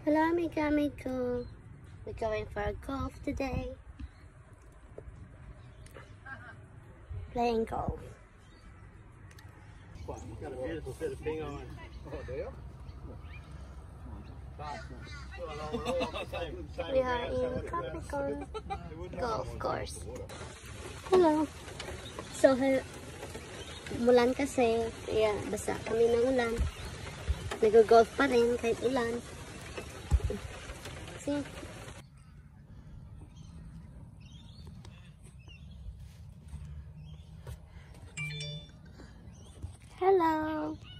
Hello, Miko. We're going for a golf today. Playing golf. Wow, you've got a beautiful set of ping on. Oh, dear. We are in Capricorn Golf Course. Hello. So, mulan kasi, kaya basa kami ng ulan. Nag-golf pa rin kahit ulan. See? Hello.